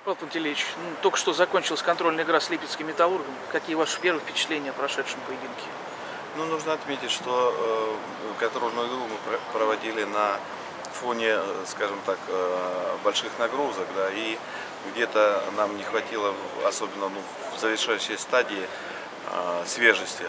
Павел Пантелеич, только что закончилась контрольная игра с Липецким Металлургом. Какие ваши первые впечатления о прошедшем поединке? Ну, нужно отметить, что контрольную игру мы проводили на фоне, скажем так, больших нагрузок, да, и где-то нам не хватило, особенно в завершающей стадии, свежести.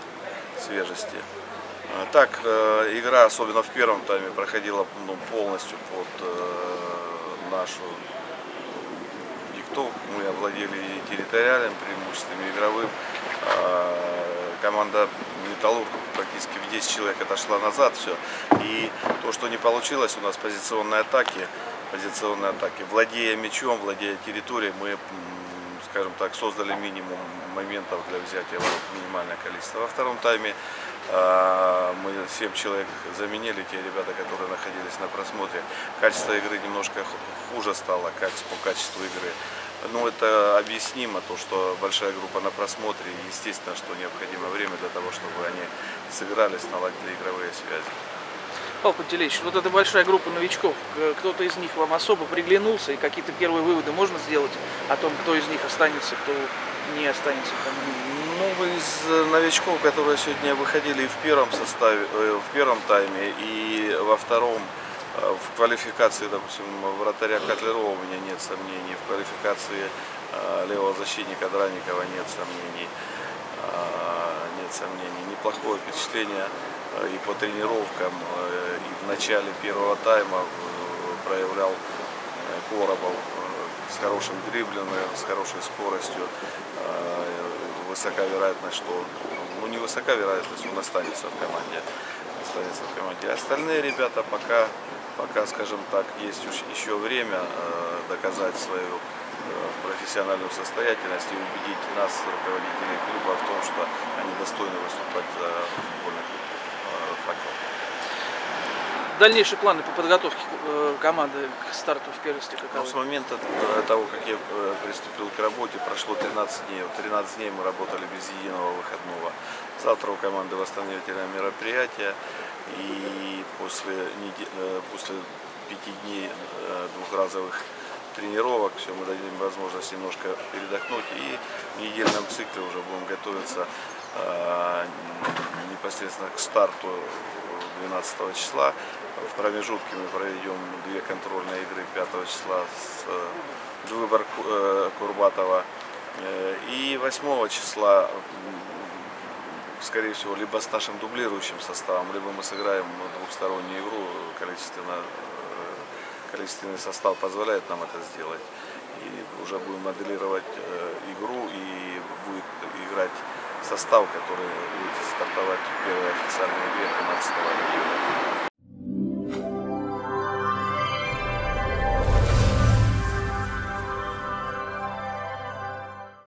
Так, игра, особенно в первом тайме, проходила полностью под нашу диктовку. Мы овладели и территориальным преимуществом, и игровым. Команда «Металлург» практически в 10 человек отошла назад, все. И то, что не получилось у нас позиционные атаки, владея мячом, владея территорией, мы, скажем так, создали минимум моментов для взятия ворот, минимальное количество. Во втором тайме мы 7 человек заменили, те ребята, которые находились на просмотре. Качество игры немножко хуже стало по качеству игры. Ну, это объяснимо, то, что большая группа на просмотре, и естественно, что необходимо время для того, чтобы они сыгрались, наладили игровые связи. Павел Пантелеич, вот эта большая группа новичков, кто-то из них вам особо приглянулся, и какие-то первые выводы можно сделать о том, кто из них останется, кто не останется? Ну, из новичков, которые сегодня выходили в первом составе, в первом тайме и во втором, в квалификации, допустим, вратаря Котлярова у меня нет сомнений, в квалификации левого защитника Драникова нет сомнений. Неплохое впечатление и по тренировкам, и в начале первого тайма проявлял Коробов с хорошим дриблингом, с хорошей скоростью. Высока вероятность, что, ну, не высока вероятность, он останется в команде. Остальные ребята пока, скажем так, есть еще время доказать свою профессиональную состоятельность и убедить нас, руководителей клуба, в том, что они достойны выступать за футбольный клуб «Факел». Дальнейшие планы по подготовке команды к старту в первенстве каковы? Ну, с момента того, как я приступил к работе, прошло 13 дней. 13 дней мы работали без единого выходного. Завтра у команды восстановительное мероприятие. И после 5 дней двухразовых тренировок мы дадим возможность немножко передохнуть. И в недельном цикле уже будем готовиться непосредственно к старту 12 числа. В промежутке мы проведем 2 контрольные игры 5 числа с выбор Курбатова. И 8 числа, скорее всего, либо с нашим дублирующим составом, либо мы сыграем двухстороннюю игру. Количественный состав позволяет нам это сделать. И уже будем моделировать игру, и будет играть состав, который будет стартовать в первой официальной игре 13 июля.